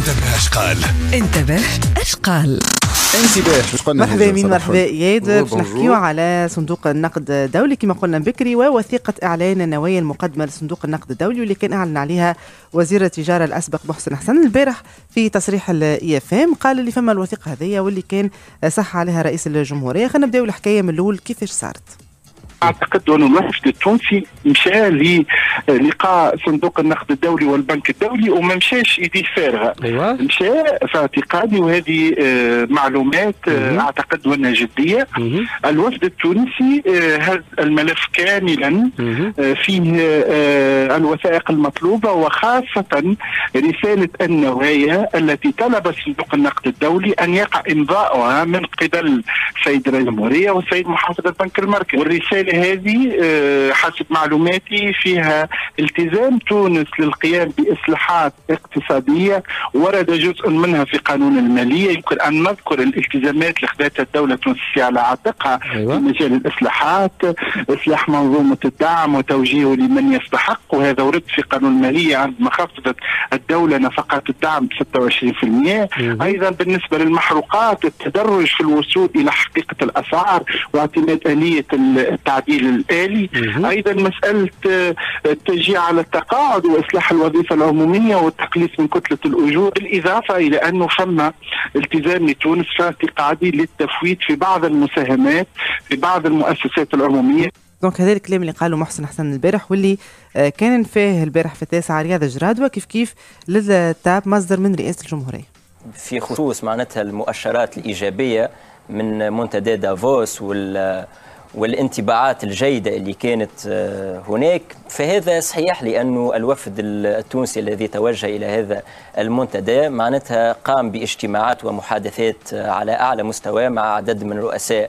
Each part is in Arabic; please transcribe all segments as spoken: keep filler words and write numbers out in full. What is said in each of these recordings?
انتبه اش قال. انتبه اش قال. انتباه باش قلنا. مرحبا مين مرحبا اياد. باش نحكيو على صندوق النقد الدولي كما قلنا بكري، ووثيقه اعلان النوايا المقدمه لصندوق النقد الدولي واللي كان اعلن عليها وزير التجاره الاسبق محسن حسن البارح في تصريح الاي اف ام. قال اللي فما الوثيقه هذيا واللي كان صح عليها رئيس الجمهوريه. خلينا نبداو الحكايه من الاول كيفاش صارت. اعتقد ان الوفد التونسي مشى للقاء صندوق النقد الدولي والبنك الدولي وما مشاش ايديه فارغه. أيوة. مشى في اعتقادي وهذه معلومات اعتقد وانها جديه. مم. الوفد التونسي هز الملف كاملا فيه الوثائق المطلوبه وخاصه رساله النوايا التي طلب صندوق النقد الدولي ان يقع امضاؤها من قبل السيد رئيس الجمهوريه والسيد محافظ البنك المركزي. والرساله هذه حسب معلوماتي فيها التزام تونس للقيام بإصلاحات اقتصادية ورد جزء منها في قانون المالية. يمكن أن نذكر الالتزامات اللي خذتها الدولة التونسية على عاتقها. أيوة. في مجال الإصلاحات، إصلاح منظومة الدعم وتوجيهه لمن يستحق، وهذا ورد في قانون المالية عندما خفضت الدولة نفقات الدعم ب ستة وعشرين بالمئة. أيضا بالنسبة للمحروقات التدرج في الوصول إلى حقيقة الأسعار واعتماد آلية التعديل الآلي. أيضا مسألة التشجيع على التقاعد وإصلاح الوظيفة العمومية والتقليص من كتلة الأجور، بالإضافة إلى أنه فما التزام لتونس في اعتقادي للتفويت في بعض المساهمات في بعض المؤسسات العمومية. دونك هذا الكلام اللي قاله محسن حسن البارح واللي كان فيه البارح في التاسعة رياض جرادوة كيف كيف للتاب مصدر من رئاسة الجمهورية في خصوص معناتها المؤشرات الإيجابية من منتدى دافوس وال والانطباعات الجيدة اللي كانت هناك. فهذا صحيح لأنه الوفد التونسي الذي توجه إلى هذا المنتدى معناتها قام باجتماعات ومحادثات على أعلى مستوى مع عدد من رؤساء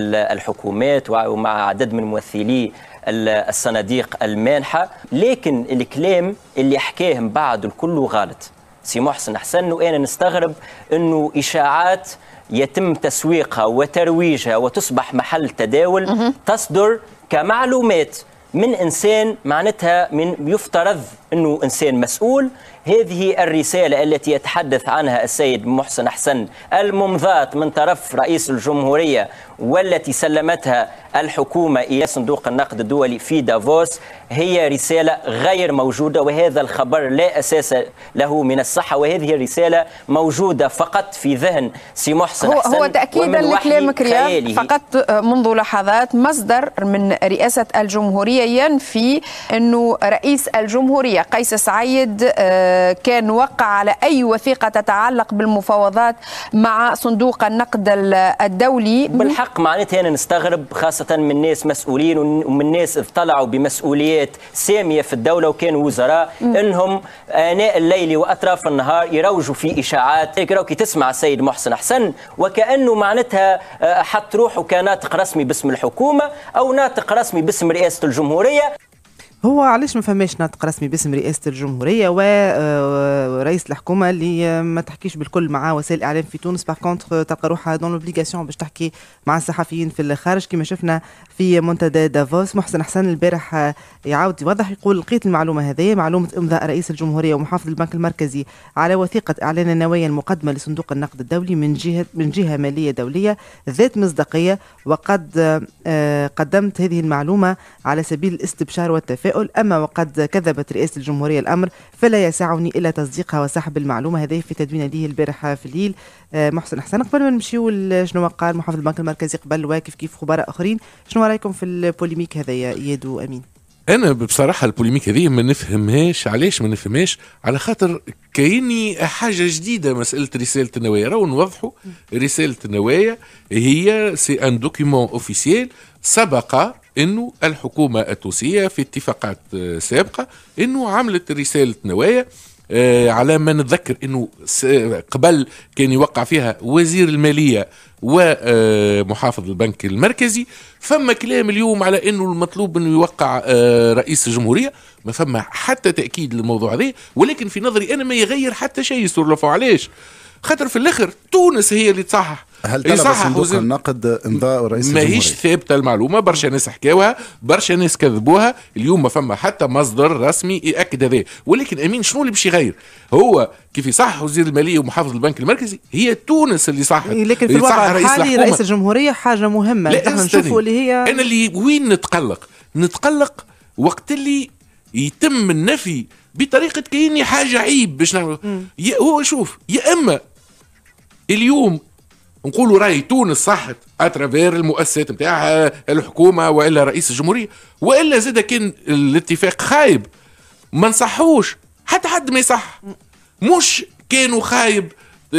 الحكومات ومع عدد من ممثلي الصناديق المانحة. لكن الكلام اللي حكاه من بعد الكل غلط سي محسن حسن، وأنا نستغرب أنه إشاعات يتم تسويقها وترويجها وتصبح محل تداول تصدر كمعلومات من إنسان معناتها من يفترض أنه إنسان مسؤول. هذه الرسالة التي يتحدث عنها السيد محسن حسن الممضاة من طرف رئيس الجمهورية والتي سلمتها الحكومة إلى صندوق النقد الدولي في دافوس هي رسالة غير موجودة، وهذا الخبر لا أساس له من الصحة، وهذه الرسالة موجودة فقط في ذهن سي محسن هو حسن. هو تأكيدا لكلامك رياض، فقط منذ لحظات مصدر من رئاسة الجمهورية ينفي أنه رئيس الجمهورية قيس سعيد كان وقع على أي وثيقة تتعلق بالمفاوضات مع صندوق النقد الدولي. بالحق معناتها أنا نستغرب خاصة من ناس مسؤولين ومن ناس اطلعوا بمسؤوليات سامية في الدولة وكانوا وزراء م. إنهم آناء الليل وأطراف النهار يروجوا في إشاعات. كي تسمع السيد محسن حسن وكأنه معناتها حط روحه كناطق رسمي باسم الحكومة أو ناطق رسمي باسم رئاسة الجمهورية. هو علاش ما فماش ناطق رسمي باسم رئاسة الجمهورية ورئيس الحكومة اللي ما تحكيش بالكل مع وسائل الإعلام في تونس؟ باغ كونتر تلقى روحها دون لوبليغاسيون باش تحكي مع الصحفيين في الخارج كما شفنا في منتدى دافوس. محسن حسن البارح يعاود يوضح يقول لقيت المعلومة هذه معلومة إمضاء رئيس الجمهورية ومحافظ البنك المركزي على وثيقة إعلان النوايا المقدمة لصندوق النقد الدولي من جهة من جهة مالية دولية ذات مصداقية، وقد قدمت هذه المعلومة على سبيل الاستبشار والتفاؤل. أما وقد كذبت رئاسة الجمهورية الأمر فلا يسعني إلا تصديقها وسحب المعلومة. هذه في تدوين ليه البارحة في الليل محسن حسن. قبل ما نمشيو شنو قال محافظ البنك المركزي قبل وكيف كيف خبراء آخرين، شنو رأيكم في البوليميك هذا يا إياد وأمين؟ أنا بصراحة البوليميك هذه ما نفهمهاش. علاش ما نفهمهاش؟ على خاطر كأني حاجة جديدة مسألة رسالة النوايا. راهو نوضحوا رسالة النوايا هي سي ان دوكيمون اوفيسيال سبق انه الحكومة التونسية في اتفاقات سابقة انه عملت رسالة نوايا. آه على ما نتذكر انه قبل كان يوقع فيها وزير المالية ومحافظ البنك المركزي. فما كلام اليوم على انه المطلوب انه يوقع آه رئيس الجمهورية. ما فما حتى تأكيد للموضوع هذا، ولكن في نظري انا ما يغير حتى شيء. يصير له علاش؟ خاطر في الاخر تونس هي اللي تصحح. هل طلب صندوق النقد امضاء رئيس الجمهورية؟ ماهيش ثابته المعلومه، برشا ناس حكاوها، برشا ناس كذبوها، اليوم ما فما حتى مصدر رسمي ياكد هذا. ولكن امين شنو اللي باش يغير؟ هو كيف يصح وزير الماليه ومحافظ البنك المركزي، هي تونس اللي صحت. لكن في الوضع الحالي رئيس الجمهوريه حاجه مهمه نحن نشوفوا اللي هي انا اللي وين نتقلق نتقلق وقت اللي يتم النفي بطريقه كأني حاجه عيب باش نعمل. هو شوف، يا اما اليوم نقولوا راي تونس صحت اترافير المؤسسات نتاعها الحكومه والا رئيس الجمهوريه، والا زاد كان الاتفاق خايب ما نصحوش حتى حد ما يصح. مش كانوا خايب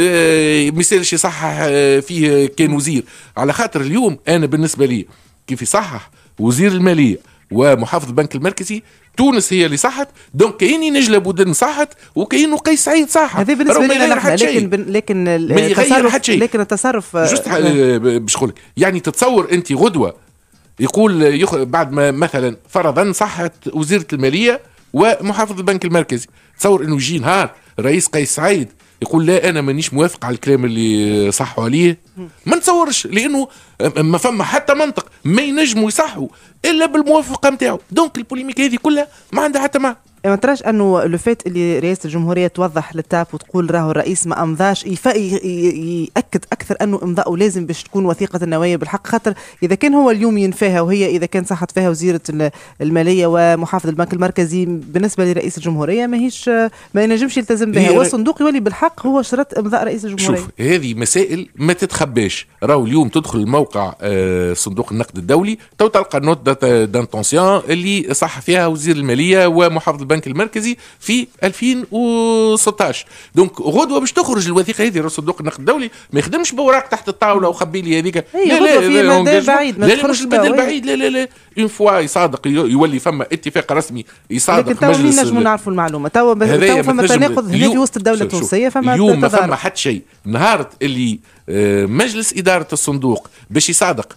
مثالش يصحح فيه كان وزير، على خاطر اليوم انا بالنسبه لي كيف يصحح وزير الماليه ومحافظ البنك المركزي تونس هي اللي صحت، دونك كايني نجلة بودن صحت وكاينو قيس سعيد صح. هذا بالنسبه لنا نحن، لكن بن لكن التصرف لكن التصرف جست باش نقول يعني تتصور انت غدوه يقول يخ... بعد ما مثلا فرضا صحت وزيره الماليه ومحافظ البنك المركزي، تصور انه يجي نهار رئيس قيس سعيد يقول لا انا مانيش موافق على الكلام اللي صحوا عليه؟ ما نتصورش، لانه ما فما حتى منطق ما ينجموا يصحوا الا بالموافقه نتاعو. دونك البوليميك هذه كلها ما عندها حتى معنى. ما تراش انه لو فات اللي رئاسه الجمهوريه توضح للتاب وتقول راهو الرئيس ما امضاش ياكد اكثر انه امضاءه لازم باش تكون وثيقه النوايا بالحق، خاطر اذا كان هو اليوم ينفاها وهي اذا كان صحت فيها وزيره الماليه ومحافظ البنك المركزي بالنسبه لرئيس الجمهوريه ماهيش ما ينجمش يلتزم بها، والصندوق يولي بالحق هو شرط امضاء رئيس الجمهوريه. شوف هذه مسائل ما تتخباش، راهو اليوم تدخل الموقع آه صندوق النقد الدولي تو تلقى نوت دانتونسيون اللي صح فيها وزير الماليه ومحافظ البنك المركزي في ألفين وستة عشر. دونك غدوه باش تخرج الوثيقه هذه، صندوق النقد الدولي ما يخدمش بوراق تحت الطاوله وخبي لي هذيك، لا لا لا لا بعيد لا لا مش المدى البعيد، لا لا لا اون فوا يصادق يولي فما اتفاق رسمي يصادق لكن مجلس. لكن تو نجموا نعرفوا المعلومه، تو تو فما تناقض هنا في وسط الدوله التونسيه، فما اليوم ما فما حتى شيء. نهار اللي مجلس اداره الصندوق باش يصادق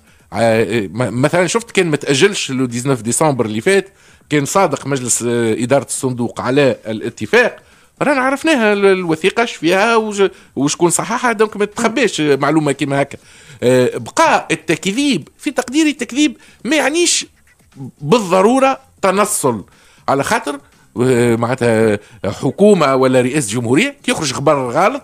مثلا، شفت كان ما تاجلش لو تسعة عشر ديسمبر اللي فات، كان صادق مجلس إدارة الصندوق على الاتفاق، رانا عرفناها الوثيقة فيها وشكون صححها، دونك ما تخبيش معلومة كما هكا. بقى التكذيب في تقديري التكذيب ما يعنيش بالضرورة تنصل، على خاطر معناتها حكومة ولا رئاسة جمهورية يخرج خبر غلط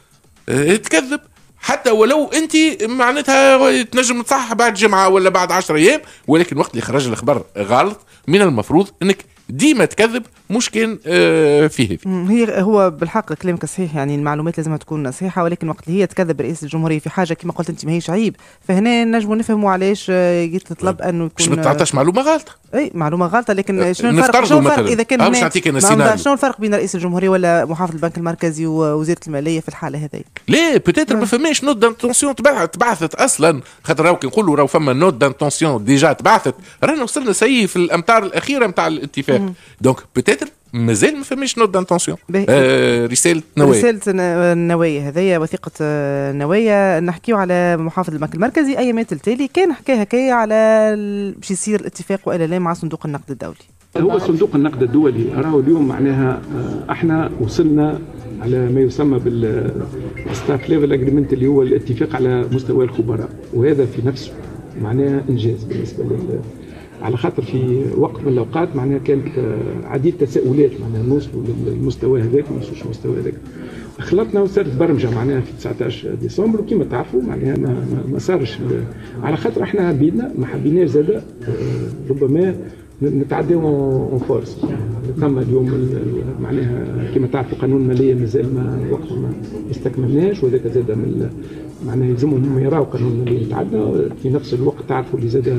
تكذب، حتى ولو انت معناتها تنجم تصحح بعد جمعه ولا بعد عشرة ايام، ولكن وقت اللي خرج الخبر غلط من المفروض انك ديما تكذب، مش كان آه فيه هي هو بالحق كلامك صحيح، يعني المعلومات لازم تكون صحيحه، ولكن وقت اللي هي تكذب رئيس الجمهوريه في حاجه كما قلت انت ماهيش عيب، فهنا نجموا نفهموا علاش يتطلب انه يكون مش ما تعطاش معلومه غلطه. اي معلومه غلطه، لكن شنو الفرق؟ شنو الفرق اذا كان شنو الفرق بين رئيس الجمهوريه ولا محافظ البنك المركزي ووزيره الماليه في الحاله هذه؟ ليه بوتيتر ما فماش نوت دانتونسيون تبعثت اصلا، خاطر راهو كي نقولوا راهو فما نوت دانتونسيون ديجا تبعثت، رانا وصلنا سي في الامتار الاخيره نتاع الاتفاق، دونك بوتيتر مازال ما فماش نوت دانتونسيون. آه رساله نوايا، رساله النوايا هذيا وثيقه نوايا. نحكيو على محافظ البنك المركزي ايامات التالي كان حكى هكايا على باش يصير الاتفاق والا لا مع صندوق النقد الدولي. هو صندوق النقد الدولي راهو اليوم معناها احنا وصلنا على ما يسمى بالستاف ليفل اجريمنت اللي هو الاتفاق على مستوى الخبراء، وهذا في نفسه معناها انجاز بالنسبه لل على خاطر في وقت من الاوقات معناها كانت عديد تساؤلات معناها نوصلوا للمستوى هذاك ما نوصلوش للمستوى هذاك. خلطنا وصارت برمجه معناها في تسعة عشر ديسمبر، وكما تعرفوا معناها ما, ما صارش على خاطر احنا بيدنا ما حبيناش زاد ربما نتعداو اون فورس. ثم اليوم معناها كما تعرفوا قانون الماليه مازال ما وقت ما استكملناش، وذاك زاد من معناها يلزمهم هم يراو قانون الماليه يتعدى. في نفس الوقت تعرفوا اللي زاد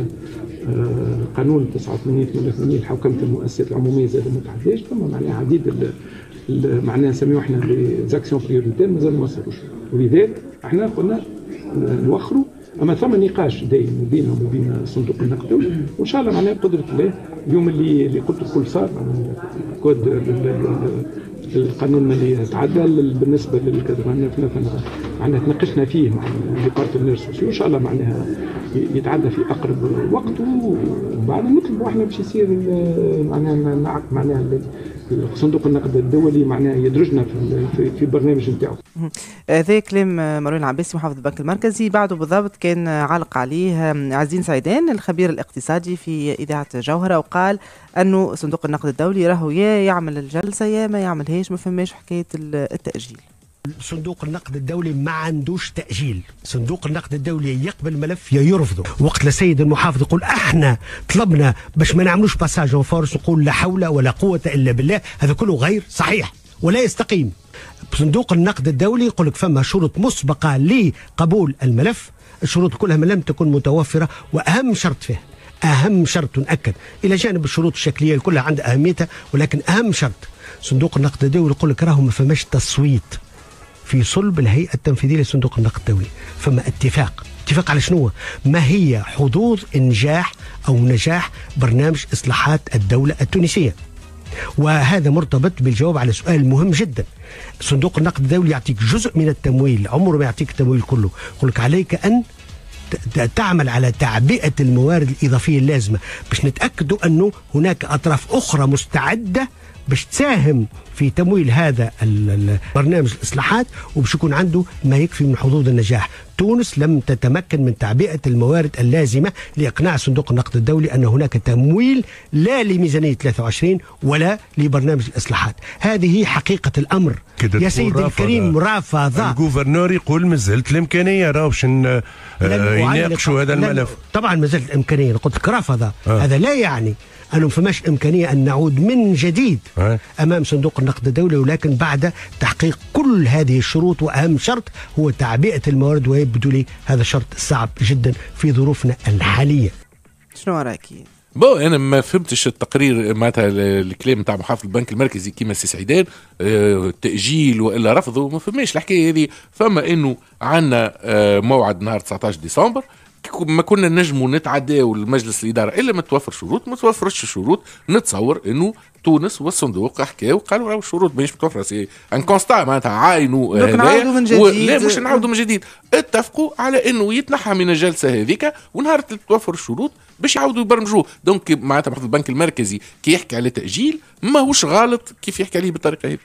قانون تسعة وثمانين ثمانية وثمانين حوكمه المؤسسات العموميه زاد ما تعداش، ثم معناها عديد معناها نسميو احنا لي زاكسيون بريوريتير مازال ما صاروش، ولذلك احنا قلنا نوخروا. اما ثم نقاش دائم بينهم وبين صندوق النقد الدولي، وان شاء الله معناها بقدره الله اليوم اللي اللي قلت الكل صار كود القانون المالي تعدل بالنسبه للكذا معناها تناقشنا فيه مع لي بارتنير سوسيو، ان شاء الله معناها يتعدى في اقرب وقت، وبعد نطلبوا احنا باش يصير معناها نعقد معناها صندوق النقد الدولي معناها يدرجنا في في البرنامج نتاعو. هذا كلام مروان العباسي محافظ البنك المركزي. بعده بالضبط كان علق عليه عزين سعيدان الخبير الاقتصادي في إذاعة جوهرة، وقال أنه صندوق النقد الدولي راهو يا يعمل الجلسة يا ما يعملهاش، ما فماش حكاية التأجيل. صندوق النقد الدولي ما عندوش تأجيل. صندوق النقد الدولي يقبل ملف يا يرفضه. وقت السيد المحافظ يقول احنا طلبنا باش ما نعملوش باساج اون فورس، نقول لا حول ولا قوة الا بالله، هذا كله غير صحيح ولا يستقيم. صندوق النقد الدولي يقول لك فما شروط مسبقة لقبول الملف، الشروط كلها لم تكن متوفرة، واهم شرط فيه اهم شرط نأكد الى جانب الشروط الشكلية كلها عندها اهميتها، ولكن اهم شرط صندوق النقد الدولي يقول لك راهو ما فماش تصويت في صلب الهيئة التنفيذية لصندوق النقد الدولي، فما اتفاق اتفاق على شنو؟ ما هي حظوظ انجاح او نجاح برنامج اصلاحات الدولة التونسية. وهذا مرتبط بالجواب على سؤال مهم جدا. صندوق النقد الدولي يعطيك جزء من التمويل، عمره ما يعطيك التمويل كله، يقول لك عليك ان تعمل على تعبئة الموارد الإضافية اللازمة باش نتأكدوا أنه هناك أطراف أخرى مستعدة باش تساهم في تمويل هذا البرنامج الإصلاحات، وباش يكون عنده ما يكفي من حظوظ النجاح. تونس لم تتمكن من تعبئة الموارد اللازمة لإقناع صندوق النقد الدولي أن هناك تمويل لا لميزانية ثلاثة وعشرين ولا لبرنامج الإصلاحات. هذه حقيقة الأمر يا سيدي الكريم. مرافضة. الجوفرنور يقول مازالت الإمكانية راهو باش يناقشوا هذا الملف. طبعا مازالت الإمكانية، قلت لك رافضة. آه. هذا لا يعني أنه فماش إمكانية أن نعود من جديد آه. أمام صندوق النقد الدولي، ولكن بعد تحقيق كل هذه الشروط، وأهم شرط هو تعبئة الموارد، ويبدو لي هذا شرط صعب جدا في ظروفنا الحالية. شنو رأيك؟ بو انا ما فهمتش التقرير معناتها الكلام نتاع محافظ البنك المركزي كيما سي سعيدان اه تاجيل والا رفضه، ما فهمش الحكايه هذه. فما انه عندنا اه موعد نهار تسعطاش ديسمبر، ما كنا نجموا نتعداو المجلس الاداره الا ما توفر شروط، ما توفرش الشروط نتصور انه تونس والصندوق حكاو قالوا راهو الشروط ماهيش متوفره، سي ان كونستا معناتها عاينوا نعاودوا من جديد. لا مش نعاودوا من جديد، اتفقوا على انه يتنحى من الجلسه هذيك، ونهار توفر الشروط باش يعاودوا يبرمجوه. دونك معناتها محافظ البنك المركزي كي يحكي على تاجيل ماهوش غلط كيف يحكي عليه بالطريقه هذه.